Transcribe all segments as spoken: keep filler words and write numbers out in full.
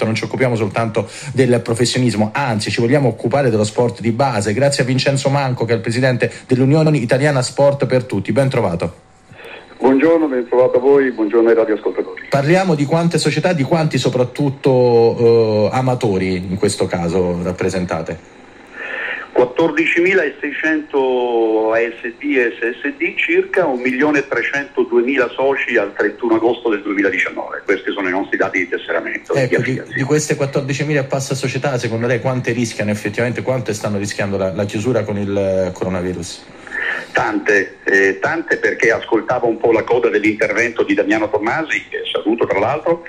detto, non ci occupiamo soltanto del professionismo, anzi ci vogliamo occupare dello sport di base. Grazie a Vincenzo Manco, che è il presidente dell'Unione Italiana Sport per Tutti. Ben trovato. Buongiorno, ben trovato a voi, buongiorno ai radioascoltatori. Parliamo di quante società, di quanti soprattutto eh, amatori in questo caso rappresentate? quattordicimilaseicento A S D e S S D, circa un milione trecentoduemila soci al trentuno agosto del duemiladiciannove. Questi sono i nostri dati di tesseramento. Ecco, di, di, di queste quattordicimila e passa società, secondo lei quante rischiano effettivamente, quante stanno rischiando la, la chiusura con il coronavirus? Tante, eh, tante perché ascoltavo un po' la coda dell'intervento di Damiano Tommasi, che saluto tra l'altro.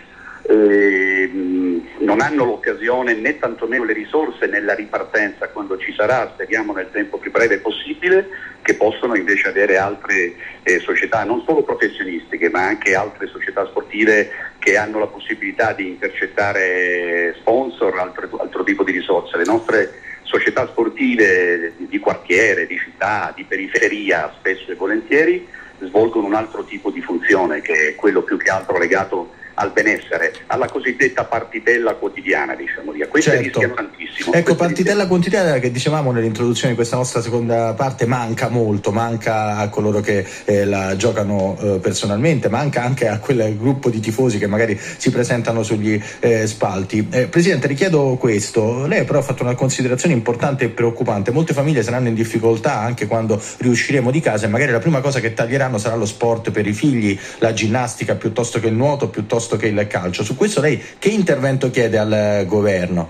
Eh, non hanno l'occasione né tantomeno le risorse nella ripartenza quando ci sarà, speriamo nel tempo più breve possibile, che possono invece avere altre eh, società, non solo professionistiche ma anche altre società sportive che hanno la possibilità di intercettare sponsor, altro, altro tipo di risorse. Le nostre società sportive di quartiere, di città, di periferia, spesso e volentieri svolgono un altro tipo di funzione, che è quello più che altro legato al benessere, alla cosiddetta partitella quotidiana, diciamo via. Queste certo. rischiano tantissimo. Ecco, Queste partitella rischiano... quotidiana che dicevamo nell'introduzione di questa nostra seconda parte manca molto, manca a coloro che eh, la giocano eh, personalmente, manca anche a quel gruppo di tifosi che magari si presentano sugli eh, spalti. Eh, Presidente, richiedo questo, lei però ha fatto una considerazione importante e preoccupante: molte famiglie saranno in difficoltà anche quando riusciremo di casa e magari la prima cosa che taglieranno sarà lo sport per i figli, la ginnastica piuttosto che il nuoto, piuttosto che il calcio. Su questo lei che intervento chiede al governo?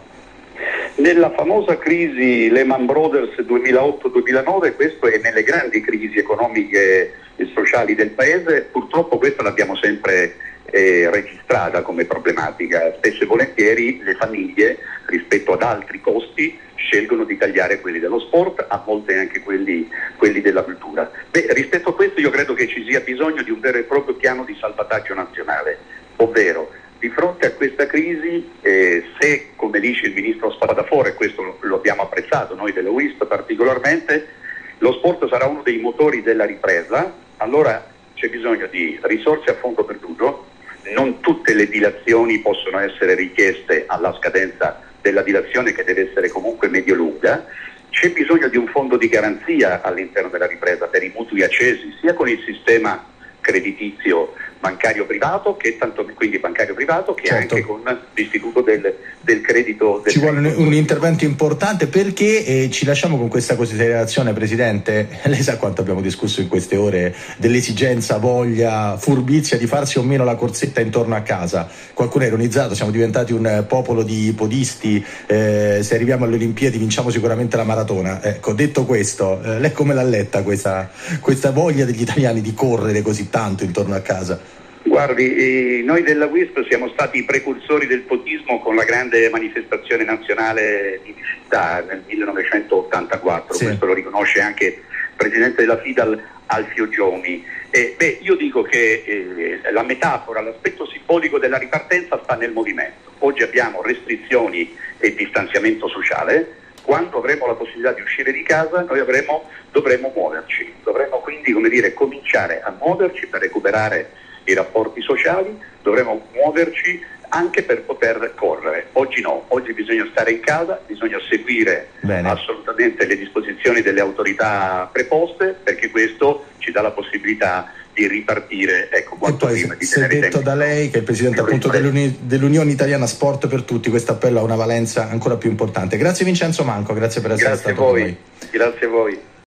Nella famosa crisi Lehman Brothers duemilaotto duemilanove, questo è nelle grandi crisi economiche e sociali del paese, purtroppo questa l'abbiamo sempre eh, registrata come problematica. Spesso e volentieri le famiglie rispetto ad altri costi scelgono di tagliare quelli dello sport, a volte anche quelli, quelli della cultura. Beh, rispetto a questo io credo che ci sia bisogno di un vero e proprio piano di salvataggio nazionale, ovvero di fronte a questa crisi, eh, se, come dice il ministro Spadafora, e questo lo, lo abbiamo apprezzato noi della U I S P particolarmente, lo sport sarà uno dei motori della ripresa, allora c'è bisogno di risorse a fondo perduto. Non tutte le dilazioni possono essere richieste alla scadenza della dilazione, che deve essere comunque medio-lunga. C'è bisogno di un fondo di garanzia all'interno della ripresa per i mutui accesi, sia con il sistema creditizio bancario privato, che tanto quindi bancario privato, che certo. anche con l'istituto del, del credito. Del ci credito. vuole un, un intervento importante, perché eh, ci lasciamo con questa considerazione, Presidente. Lei sa quanto abbiamo discusso in queste ore dell'esigenza, voglia, furbizia di farsi o meno la corsetta intorno a casa. Qualcuno ha ironizzato, siamo diventati un popolo di podisti, eh, se arriviamo alle Olimpiadi vinciamo sicuramente la maratona. Ecco, detto questo, eh, lei come l'ha letta questa, questa voglia degli italiani di correre così tanto intorno a casa? Guardi, eh, noi della U I S P siamo stati i precursori del podismo con la grande manifestazione nazionale di città nel millenovecentottantaquattro, sì. Questo lo riconosce anche il presidente della FIDAL Alfio Giomi. Eh, beh, io dico che eh, la metafora, l'aspetto simbolico della ripartenza sta nel movimento. Oggi abbiamo restrizioni e distanziamento sociale. Quando avremo la possibilità di uscire di casa, noi avremo, dovremo muoverci, dovremo quindi, come dire, cominciare a muoverci per recuperare i rapporti sociali, dovremo muoverci anche per poter correre. Oggi no, oggi bisogna stare in casa, bisogna seguire Bene. assolutamente le disposizioni delle autorità preposte, perché questo ci dà la possibilità di ripartire, ecco, quanto poi, prima. Di se è detto da lei, che è il Presidente appunto dell'Uni- dell'Unione Italiana Sport per Tutti, questo appello ha una valenza ancora più importante. Grazie Vincenzo Manco, grazie per essere grazie stato voi. con noi. Grazie a voi.